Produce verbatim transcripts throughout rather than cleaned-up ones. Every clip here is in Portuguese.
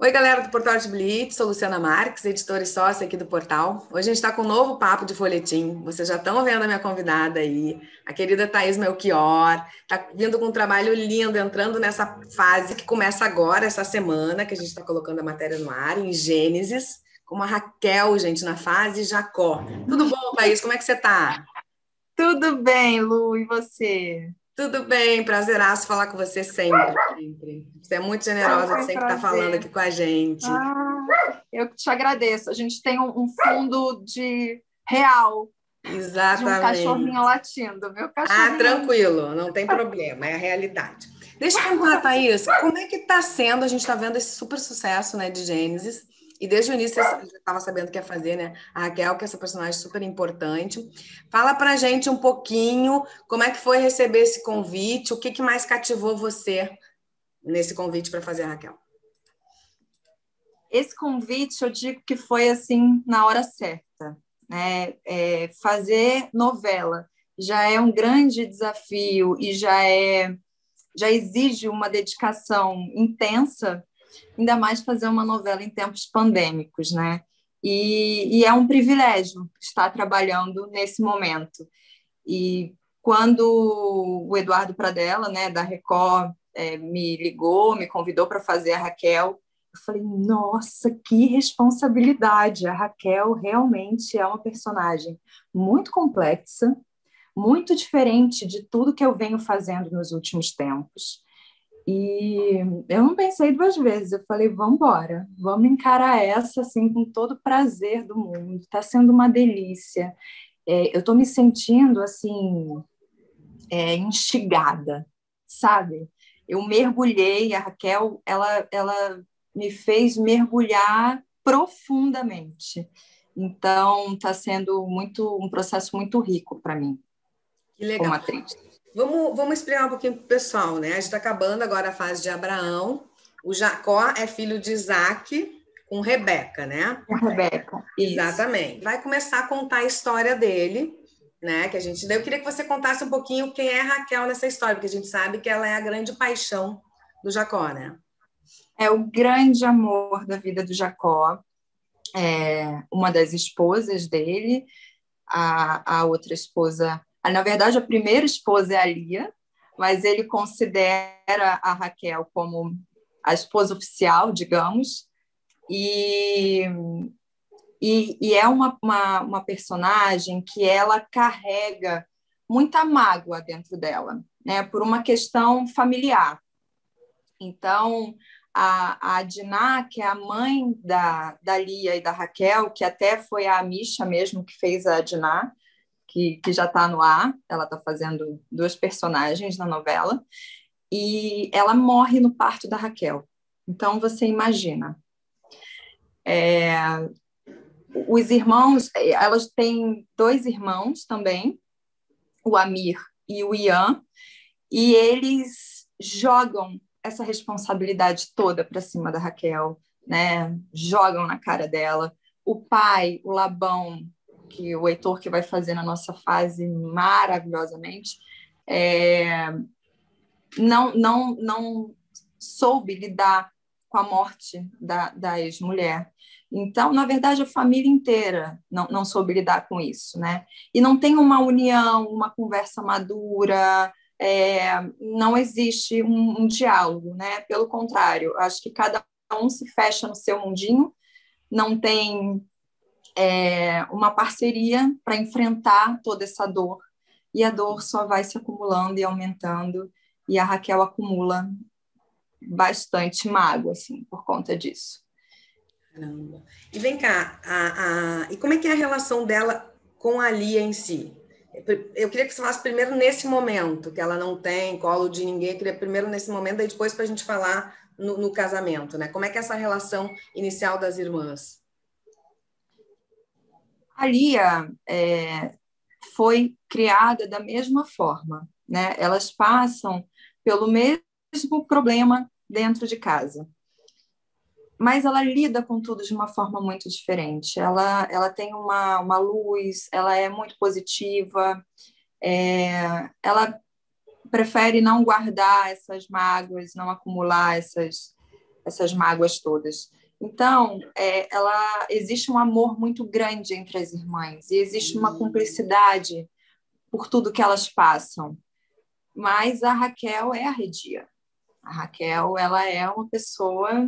Oi, galera do Portal de Blitz, sou Luciana Marques, editora e sócia aqui do portal. Hoje a gente está com um novo papo de folhetim. Vocês já estão vendo a minha convidada aí, a querida Thaís Melchior. Está vindo com um trabalho lindo, entrando nessa fase que começa agora, essa semana, que a gente está colocando a matéria no ar, em Gênesis, com a Raquel, gente, na fase Jacó. Tudo bom, Thaís? Como é que você está? Tudo bem, Lu, e você? Tudo bem, prazeraço falar com você sempre, sempre. Você é muito generosa de Sempre um sempre estar falando prazer. aqui com a gente. Ah, eu que te agradeço. A gente tem um, um fundo de real de um cachorrinho Exatamente. latindo. Meu Ah, cachorrinho. tranquilo, não tem problema, é a realidade. Deixa eu perguntar, Thaís, como é que está sendo? A gente está vendo esse super sucesso, né, de Gênesis, e desde o início você já estava sabendo que ia fazer, né? A Raquel, que é essa personagem super importante. Fala pra gente um pouquinho como é que foi receber esse convite, o que, que mais cativou você nesse convite para fazer a Raquel? Esse convite, eu digo que foi assim na hora certa, né? É, fazer novela já é um grande desafio e já é já exige uma dedicação intensa, ainda mais fazer uma novela em tempos pandêmicos, né? E, e é um privilégio estar trabalhando nesse momento. E quando o Eduardo Pradella, né, da Record, é, me ligou, me convidou para fazer a Raquel, eu falei, nossa, que responsabilidade! A Raquel realmente é uma personagem muito complexa, muito diferente de tudo que eu venho fazendo nos últimos tempos. E eu não pensei duas vezes, eu falei, vamos embora, vamos encarar essa assim com todo o prazer do mundo. Está sendo uma delícia. É, eu estou me sentindo assim é, instigada, sabe? Eu mergulhei, a Raquel, ela, ela me fez mergulhar profundamente. Então, está sendo muito um processo muito rico para mim Que como legal. atriz. Vamos, vamos explicar um pouquinho para o pessoal, né? A gente está acabando agora a fase de Abraão. O Jacó é filho de Isaac com Rebeca, né? Com a Rebeca, isso. Exatamente. Vai começar a contar a história dele, né? Que a gente, eu queria que você contasse um pouquinho quem é Raquel nessa história, porque a gente sabe que ela é a grande paixão do Jacó, né? É o grande amor da vida do Jacó, é uma das esposas dele, a, a outra esposa, na verdade, a primeira esposa é a Lia, mas ele considera a Raquel como a esposa oficial, digamos, e, e, e é uma, uma, uma personagem que ela carrega muita mágoa dentro dela, né, por uma questão familiar. Então, a, a Diná, que é a mãe da, da Lia e da Raquel, que até foi a Misha mesmo que fez a Diná, que, que já está no ar, ela está fazendo duas personagens na novela, e ela morre no parto da Raquel. Então, você imagina. É, os irmãos, elas têm dois irmãos também, o Amir e o Ian, e eles jogam essa responsabilidade toda para cima da Raquel, né? Jogam na cara dela. O pai, o Labão, que o Heitor que vai fazer na nossa fase maravilhosamente, é, não, não, não soube lidar com a morte da, da ex-mulher. Então, na verdade, a família inteira não, não soube lidar com isso, né? E não tem uma união, uma conversa madura, é, não existe um, um diálogo, né? Pelo contrário, acho que cada um se fecha no seu mundinho, não tem é, uma parceria para enfrentar toda essa dor, e a dor só vai se acumulando e aumentando, e a Raquel acumula bastante mágoa, assim, por conta disso. Caramba. E vem cá, a, a, e como é que é a relação dela com a Lia em si? Eu queria que você falasse primeiro nesse momento, que ela não tem colo de ninguém, eu queria primeiro nesse momento, e depois para a gente falar no, no casamento, né? Como é que é essa relação inicial das irmãs? A Lia é, foi criada da mesma forma, né? Elas passam pelo mesmo problema dentro de casa, mas ela lida com tudo de uma forma muito diferente. Ela, ela tem uma, uma luz, ela é muito positiva, é, ela prefere não guardar essas mágoas, não acumular essas. essas mágoas todas. Então, é, ela, existe um amor muito grande entre as irmãs e existe uma cumplicidade por tudo que elas passam. Mas a Raquel é arredia. A Raquel, ela é uma pessoa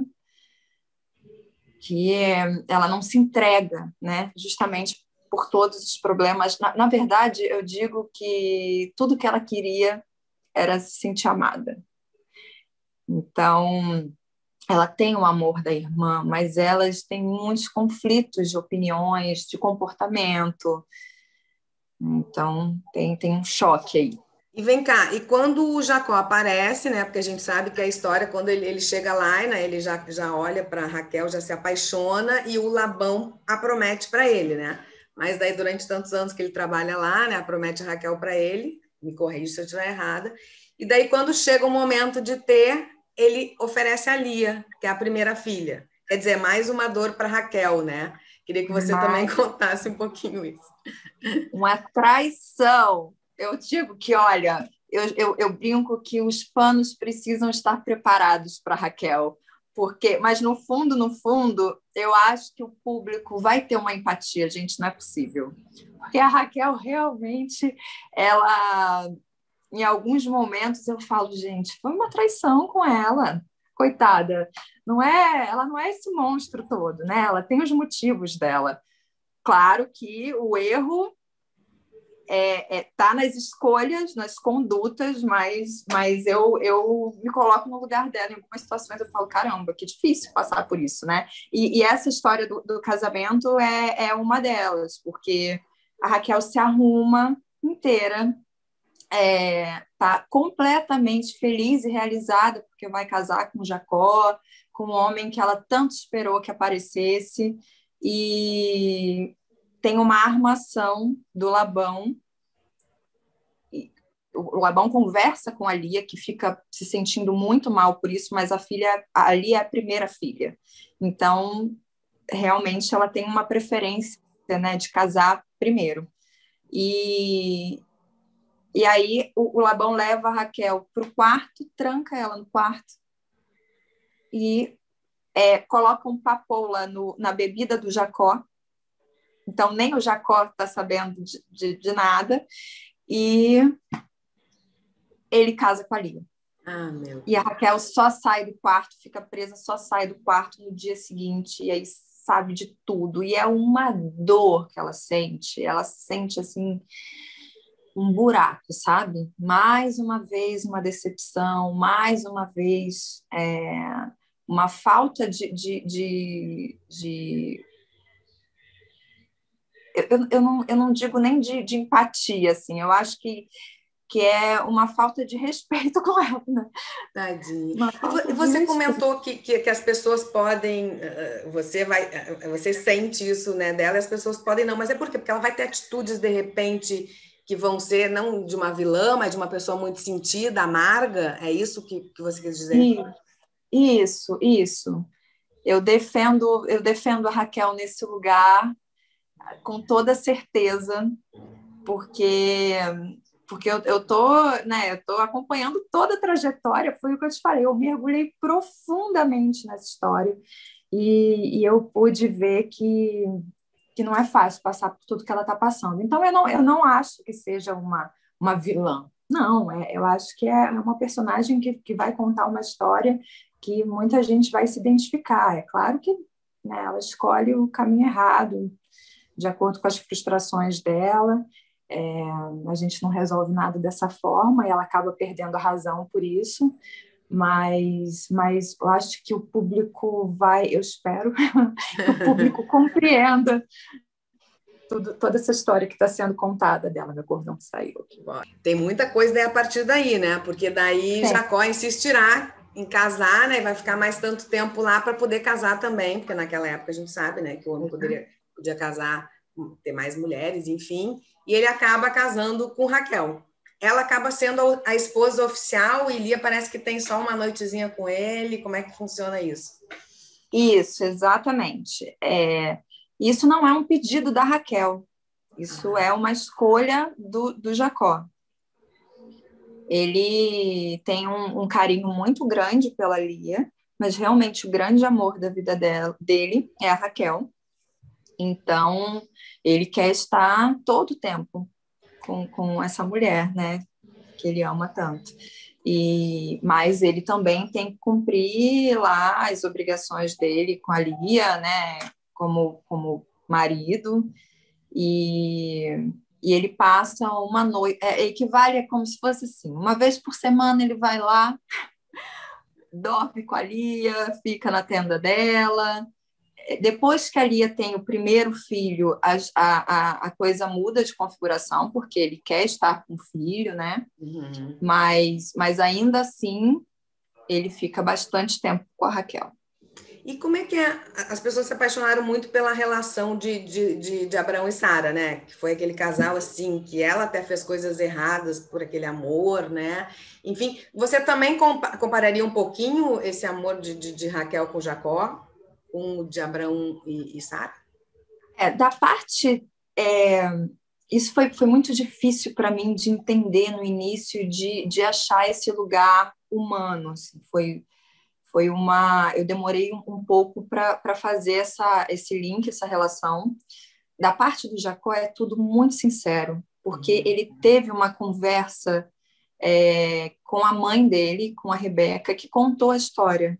que é, ela não se entrega, né? Justamente por todos os problemas. Na, na verdade, eu digo que tudo que ela queria era se sentir amada. Então, ela tem o amor da irmã, mas elas têm muitos conflitos de opiniões, de comportamento. Então, tem, tem um choque aí. E vem cá, e quando o Jacó aparece, né? Porque a gente sabe que a história, quando ele, ele chega lá, né? Ele já, já olha para Raquel, já se apaixona e o Labão a promete para ele, né? Mas daí, durante tantos anos que ele trabalha lá, né? Promete a Raquel para ele, me corrija se eu estiver errada. E daí, quando chega o momento de ter, ele oferece a Lia, que é a primeira filha. Quer dizer, mais uma dor para Raquel, né? Queria que você Mas... também contasse um pouquinho isso. Uma traição. Eu digo que, olha, eu, eu, eu brinco que os panos precisam estar preparados para Raquel, porque, mas no fundo, no fundo, eu acho que o público vai ter uma empatia, gente, não é possível. Porque a Raquel realmente, ela, em alguns momentos, eu falo, gente, foi uma traição com ela, coitada. Não é, ela não é esse monstro todo, né? Ela tem os motivos dela. Claro que o erro É, é, tá nas escolhas, nas condutas, mas, mas eu, eu me coloco no lugar dela em algumas situações, eu falo, caramba, que difícil passar por isso, né? E, e essa história do, do casamento é, é uma delas, porque a Raquel se arruma inteira, é, tá completamente feliz e realizada, porque vai casar com Jacó, com um homem que ela tanto esperou que aparecesse, e tem uma armação do Labão. O Labão conversa com a Lia, que fica se sentindo muito mal por isso, mas a filha, a Lia é a primeira filha. Então, realmente, ela tem uma preferência, né, de casar primeiro. E, e aí, o, o Labão leva a Raquel para o quarto, tranca ela no quarto e é, coloca um papoula no, na bebida do Jacó. Então, nem o Jacó está sabendo de, de, de nada. E ele casa com a Lia. Ah, meu. E a Raquel só sai do quarto, fica presa, só sai do quarto no dia seguinte, e aí sabe de tudo. E é uma dor que ela sente. Ela sente, assim, um buraco, sabe? Mais uma vez uma decepção, mais uma vez é, uma falta de... de, de, de Eu, eu, não, eu não digo nem de, de empatia, assim, eu acho que, que é uma falta de respeito com ela, né? Tadinha. E você comentou que, que, que as pessoas podem, você vai, você sente isso, né, dela, e as pessoas podem não, mas é por quê? Porque ela vai ter atitudes, de repente, que vão ser não de uma vilã, mas de uma pessoa muito sentida, amarga, é isso que, que você quis dizer? Isso, isso. Eu defendo, eu defendo a Raquel nesse lugar, com toda certeza, porque porque eu, eu tô, né, eu tô acompanhando toda a trajetória, foi o que eu te falei, eu mergulhei profundamente nessa história e, e eu pude ver que, que não é fácil passar por tudo que ela está passando. Então eu não, eu não acho que seja uma, uma vilã, não, é, eu acho que é uma personagem que, que vai contar uma história que muita gente vai se identificar. É claro que, né, ela escolhe o caminho errado, de acordo com as frustrações dela. É, a gente não resolve nada dessa forma e ela acaba perdendo a razão por isso, mas, mas eu acho que o público vai, eu espero que o público compreenda tudo, toda essa história que está sendo contada dela, meu cordão saiu. Tem muita coisa daí a partir daí, né? Porque daí Sim. Jacó insistirá em casar, né? E vai ficar mais tanto tempo lá para poder casar também, porque naquela época a gente sabe, né, que o homem poderia, podia casar, ter mais mulheres, enfim, e ele acaba casando com Raquel. Ela acaba sendo a esposa oficial e Lia parece que tem só uma noitezinha com ele. Como é que funciona isso? Isso, exatamente. É, isso não é um pedido da Raquel, isso ah. é uma escolha do, do Jacó. Ele tem um, um carinho muito grande pela Lia, mas realmente o grande amor da vida dela, dele é a Raquel. Então, ele quer estar todo o tempo com, com essa mulher, né? Que ele ama tanto. E, mas ele também tem que cumprir lá as obrigações dele com a Lia, né? Como, como marido. E, e ele passa uma noite... É, equivale a como se fosse assim. Uma vez por semana ele vai lá, dorme com a Lia, fica na tenda dela. Depois que a Lia tem o primeiro filho, a, a, a coisa muda de configuração, porque ele quer estar com o filho, né? Uhum. Mas, mas ainda assim, ele fica bastante tempo com a Raquel. E como é que é? As pessoas se apaixonaram muito pela relação de, de, de, de Abraão e Sara, né? Que foi aquele casal assim, que ela até fez coisas erradas por aquele amor, né? Enfim, você também compa compararia um pouquinho esse amor de, de, de Raquel com Jacó, com o de Abraão e, e Sara? É, da parte... É, isso foi, foi muito difícil para mim de entender no início, de, de achar esse lugar humano. Assim, foi, foi uma... Eu demorei um, um pouco para fazer essa, esse link, essa relação. Da parte do Jacó é tudo muito sincero, porque ele teve uma conversa é, com a mãe dele, com a Rebeca, que contou a história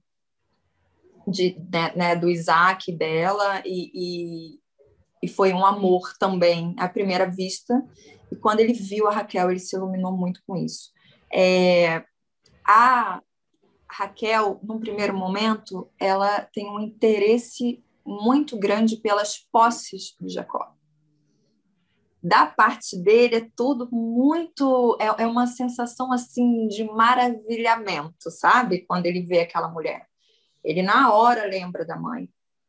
de, né, né, do Isaac dela, e, e, e foi um amor também à primeira vista. E quando ele viu a Raquel, ele se iluminou muito com isso. É, a Raquel, num primeiro momento, ela tem um interesse muito grande pelas posses do Jacó. Da parte dele é tudo muito... É, é uma sensação assim de maravilhamento, sabe? Quando ele vê aquela mulher. Ele, na hora, lembra da mãe.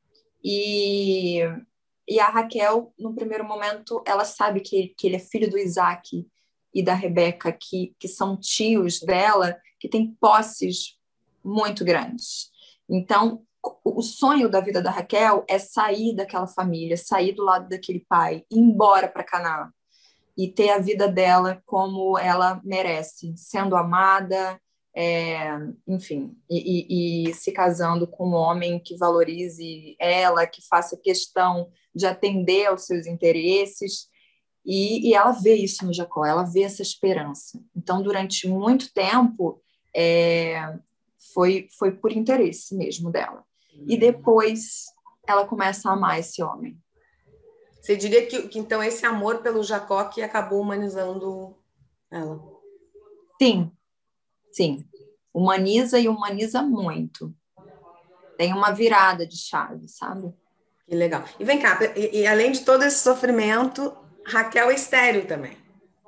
E, e a Raquel, no primeiro momento, ela sabe que, que ele é filho do Isaac e da Rebeca, que, que são tios dela, que têm posses muito grandes. Então, o sonho da vida da Raquel é sair daquela família, sair do lado daquele pai, ir embora para Canaã e ter a vida dela como ela merece, sendo amada, é, enfim, e, e, e se casando com um homem que valorize ela, que faça questão de atender aos seus interesses. E, e ela vê isso no Jacó, ela vê essa esperança. Então, durante muito tempo, é, foi, foi por interesse mesmo dela. E depois ela começa a amar esse homem. Você diria que, que então esse amor pelo Jacó que acabou humanizando ela? Sim, sim. Humaniza e humaniza muito. Tem uma virada de chave, sabe? Que legal. E vem cá, e, e além de todo esse sofrimento, Raquel é estéril também.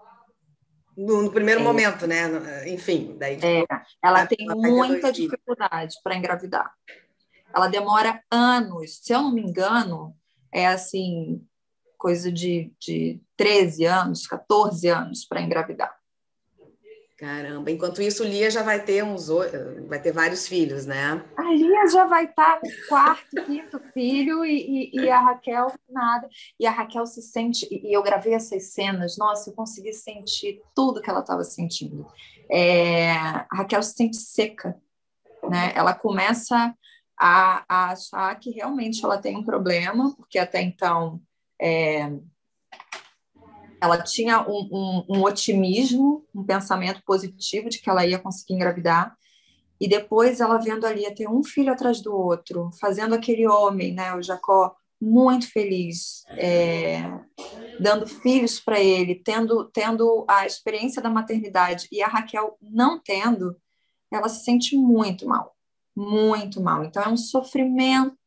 No, no primeiro É, momento, né? Enfim, daí é, depois ela ela tem vai ter dois muita filhos. dificuldade para engravidar. Ela demora anos. Se eu não me engano, é assim, coisa de, de treze anos, quatorze anos para engravidar. Caramba. Enquanto isso, Lia já vai ter uns, vai ter vários filhos, né? A Lia já vai estar no quarto, quinto filho e, e, e a Raquel nada. E a Raquel se sente... E eu gravei essas cenas, nossa, eu consegui sentir tudo que ela estava sentindo. É, a Raquel se sente seca, né? Ela começa a, a achar que realmente ela tem um problema, porque até então é, ela tinha um, um, um otimismo, um pensamento positivo de que ela ia conseguir engravidar. E depois ela vendo ali a ter um filho atrás do outro, fazendo aquele homem, né, o Jacó, muito feliz, é, dando filhos para ele, tendo, tendo a experiência da maternidade, e a Raquel não tendo, ela se sente muito mal, muito mal. Então é um sofrimento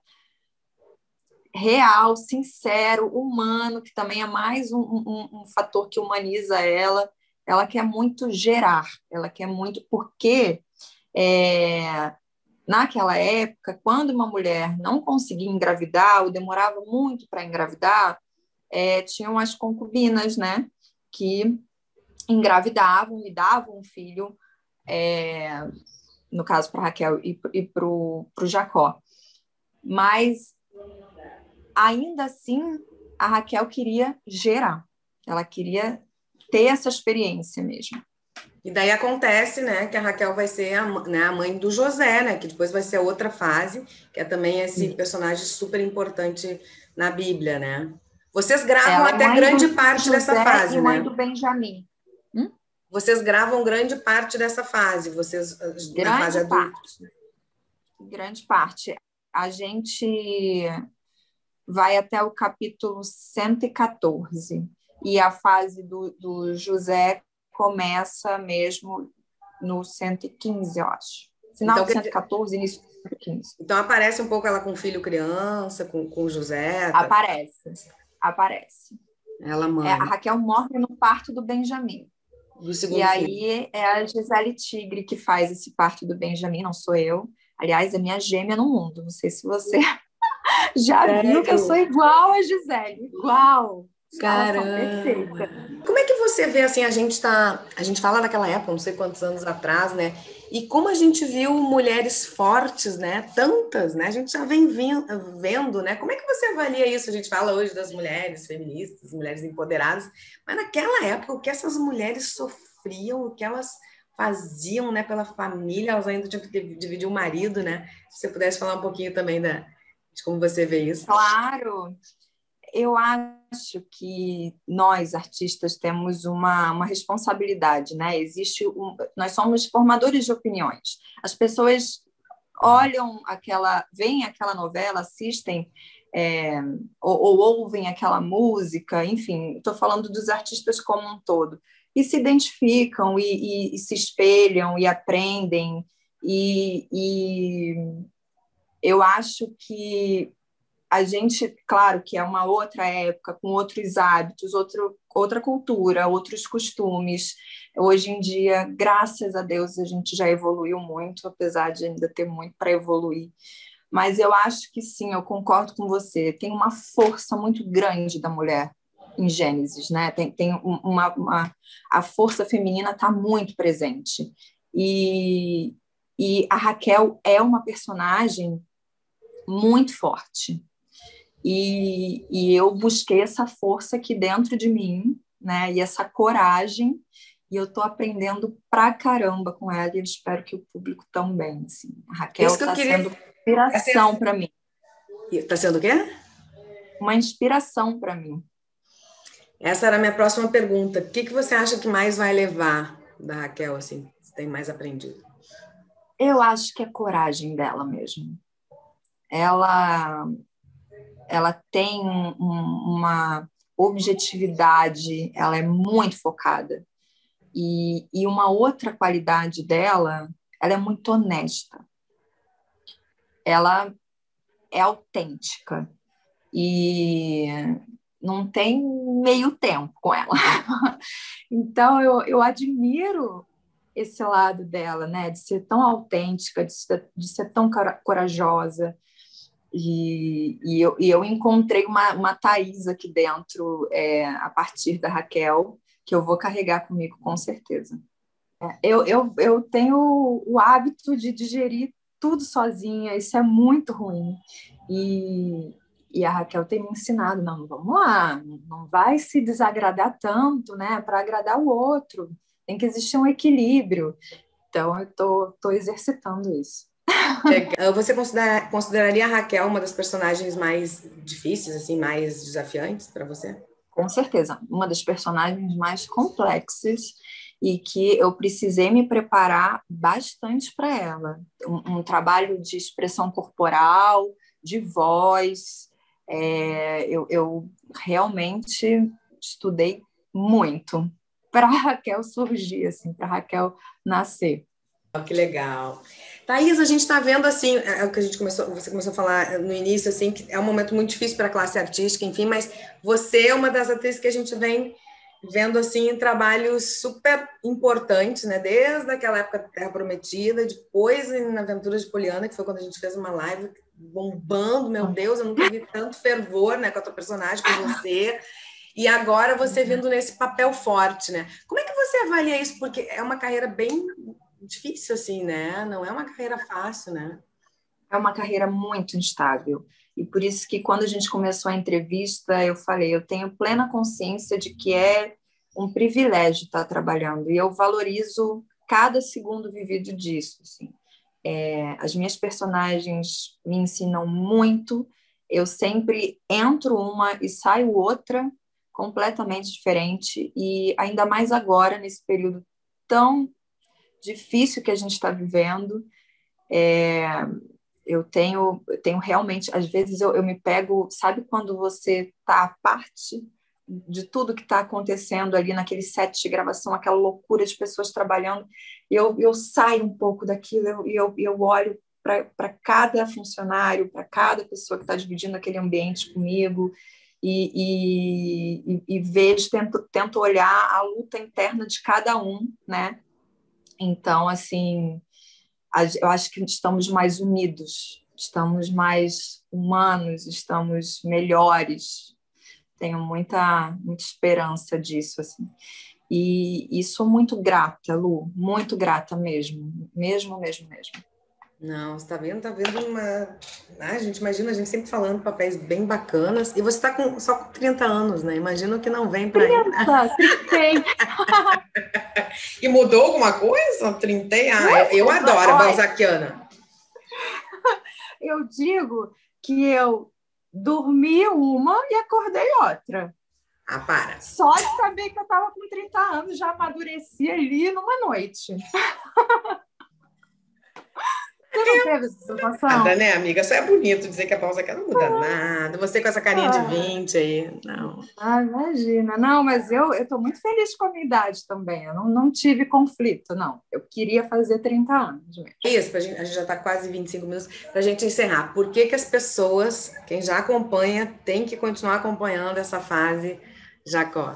real, sincero, humano, que também é mais um, um, um fator que humaniza ela. Ela quer muito gerar, ela quer muito, porque é, naquela época, quando uma mulher não conseguia engravidar ou demorava muito para engravidar, é, tinham as concubinas, né, que engravidavam e davam um filho, é, no caso para Raquel e, e para o Jacó. Mas, ainda assim, a Raquel queria gerar, ela queria ter essa experiência mesmo. E daí acontece, né, que a Raquel vai ser a, né, a mãe do José, né, que depois vai ser outra fase, que é também esse Isso. personagem super importante na Bíblia, né? Vocês gravam Ela é até mãe grande do parte dessa José fase, e mãe né? do Benjamim. Hum? Vocês gravam grande parte dessa fase, vocês na fase Grande adulta. parte. Grande parte. A gente vai até o capítulo cento e quatorze. E a fase do, do José começa mesmo no cento e quinze, eu acho. Final Então, do cento e quatorze, início do cento e quinze. então aparece um pouco ela com o filho criança, com, com o José. Tá? Aparece. Aparece. Ela É, a mãe. Raquel morre no parto do Benjamim. Do E segundo filho. aí é a Gisele Tigre que faz esse parto do Benjamim, não sou eu. Aliás, é minha gêmea no mundo. Não sei se você já Sério? viu que eu sou igual a Gisele. Igual. Elas são Caramba! perfeitas. Como é que você vê, assim, a gente tá... A gente fala daquela época, não sei quantos anos atrás, né? E como a gente viu mulheres fortes, né? Tantas, né? A gente já vem vendo, né? Como é que você avalia isso? A gente fala hoje das mulheres feministas, mulheres empoderadas, mas naquela época, o que essas mulheres sofriam, o que elas faziam, né? Pela família, elas ainda tinham que dividir o marido, né? Se você pudesse falar um pouquinho também da, de como você vê isso. Claro. Eu acho que nós, artistas, temos uma, uma responsabilidade, né? Existe um, nós somos formadores de opiniões. As pessoas olham aquela, veem aquela novela, assistem é, ou, ou ouvem aquela música, enfim, estou falando dos artistas como um todo, e se identificam e, e, e se espelham e aprendem. E, e eu acho que a gente, claro que é uma outra época, com outros hábitos, outro, outra cultura, outros costumes. Hoje em dia, graças a Deus, a gente já evoluiu muito, apesar de ainda ter muito para evoluir. Mas eu acho que sim, eu concordo com você. Tem uma força muito grande da mulher em Gênesis, né? Tem, tem uma, uma a força feminina está muito presente. E, e a Raquel é uma personagem muito forte. E, e eu busquei essa força aqui dentro de mim, né? E essa coragem, e eu estou aprendendo pra caramba com ela, e eu espero que o público também. Assim. A Raquel está queria... sendo inspiração para mim. Está sendo o quê? Uma inspiração para mim. Essa era a minha próxima pergunta. O que, que você acha que mais vai levar da Raquel, assim, você tem mais aprendido? Eu acho que é a coragem dela mesmo. Ela... ela tem um, uma objetividade, ela é muito focada. E, e uma outra qualidade dela, ela é muito honesta. Ela é autêntica. E não tem meio tempo com ela. Então, eu, eu admiro esse lado dela, né? De ser tão autêntica, de ser, de ser tão corajosa. E, e, eu, e eu encontrei uma, uma Thaís aqui dentro, é, a partir da Raquel, que eu vou carregar comigo, com certeza. É, eu, eu, eu tenho o hábito de digerir tudo sozinha, isso é muito ruim. E, e a Raquel tem me ensinado, não, vamos lá, não vai se desagradar tanto, né, para agradar o outro, tem que existir um equilíbrio. Então, eu tô, tô exercitando isso. Você considera, consideraria a Raquel uma das personagens mais difíceis, assim, mais desafiantes para você? Com certeza, uma das personagens mais complexas e que eu precisei me preparar bastante para ela. Um, um trabalho de expressão corporal, de voz. É, eu, eu realmente estudei muito para a Raquel surgir, assim, para a Raquel nascer. Que legal. Thaís, a gente está vendo assim, é o que a gente começou, você começou a falar no início, assim, que é um momento muito difícil para a classe artística, enfim, mas você é uma das atrizes que a gente vem vendo assim em trabalhos super importantes, né? Desde aquela época da Terra Prometida, depois em Aventuras de Poliana, que foi quando a gente fez uma live bombando, meu Deus, eu nunca vi tanto fervor, né, com a tua personagem, com você. E agora você vindo nesse papel forte, né? Como é que você avalia isso? Porque é uma carreira bem difícil, assim, né? Não é uma carreira fácil, né? É uma carreira muito instável. E por isso que quando a gente começou a entrevista, eu falei, eu tenho plena consciência de que é um privilégio estar trabalhando, e eu valorizo cada segundo vivido disso, assim. É, as minhas personagens me ensinam muito, eu sempre entro uma e saio outra completamente diferente, e ainda mais agora, nesse período tão difícil que a gente está vivendo, é, eu tenho, eu tenho realmente, às vezes eu, eu me pego, sabe quando você está à parte de tudo que está acontecendo ali naquele set de gravação, aquela loucura de pessoas trabalhando, e eu, eu saio um pouco daquilo, eu, eu, eu olho para cada funcionário, para cada pessoa que está dividindo aquele ambiente comigo, e, e, e vejo, tento, tento olhar a luta interna de cada um, né? Então, assim, eu acho que estamos mais unidos, estamos mais humanos, estamos melhores. Tenho muita, muita esperança disso, assim. E, e sou muito grata, Lu, muito grata mesmo, mesmo, mesmo, mesmo. Não, você está vendo, tá vendo uma... Ah, gente, imagina a gente sempre falando papéis bem bacanas, e você está com, só com trinta anos, né? Imagina o que não vem para aí. trinta, trinta. E mudou alguma coisa? trinta? Ah, eu adoro a Balzaquiana. Eu digo que eu dormi uma e acordei outra. Ah, para. Só de saber que eu estava com trinta anos, já amadureci ali numa noite. Você não teve essa sensação? Nada, né, amiga? Só é bonito dizer que a Balzaquiana não muda nada. Você com essa carinha de vinte aí, não. Ah, imagina. Não, mas eu estou muito feliz com a minha idade também. Eu não, não tive conflito, não. Eu queria fazer trinta anos mesmo. Isso, pra gente, a gente já está quase vinte e cinco minutos para a gente encerrar. Por que que as pessoas, quem já acompanha, tem que continuar acompanhando essa fase Jacó?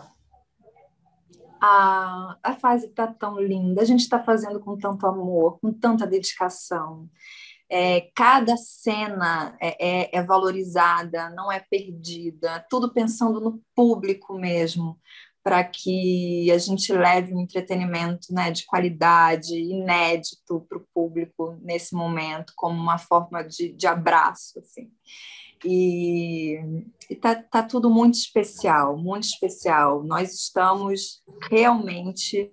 A, a fase está tão linda, a gente está fazendo com tanto amor, com tanta dedicação. É, cada cena é, é, é valorizada, não é perdida, tudo pensando no público mesmo, para que a gente leve um entretenimento, né, de qualidade, inédito para o público nesse momento, como uma forma de, de abraço, assim. E está tá tudo muito especial, muito especial. Nós estamos realmente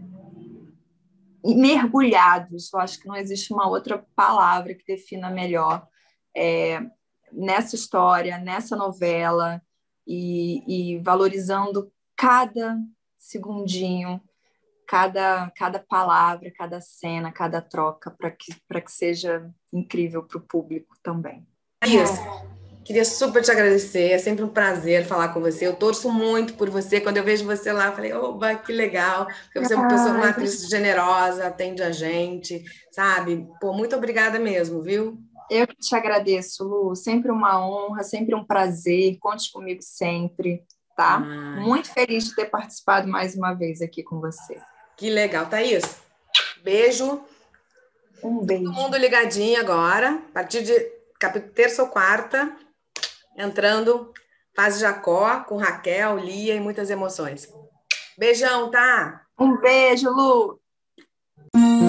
mergulhados, eu acho que não existe uma outra palavra que defina melhor é, nessa história, nessa novela, e, e valorizando cada segundinho, cada, cada palavra, cada cena, cada troca, para que, para que seja incrível para o público também. Isso. Queria super te agradecer, é sempre um prazer falar com você. Eu torço muito por você. Quando eu vejo você lá, eu falei, oba, que legal. Porque você é uma pessoa, uma atriz generosa, atende a gente, sabe? Pô, muito obrigada mesmo, viu? Eu que te agradeço, Lu. Sempre uma honra, sempre um prazer. Conte comigo sempre, tá? Ai. Muito feliz de ter participado mais uma vez aqui com você. Que legal, Thaís. Beijo. Um beijo. Todo mundo ligadinho agora. A partir de terça ou quarta, entrando fase Jacó, com Raquel, Lia e muitas emoções. Beijão, tá? Um beijo, Lu!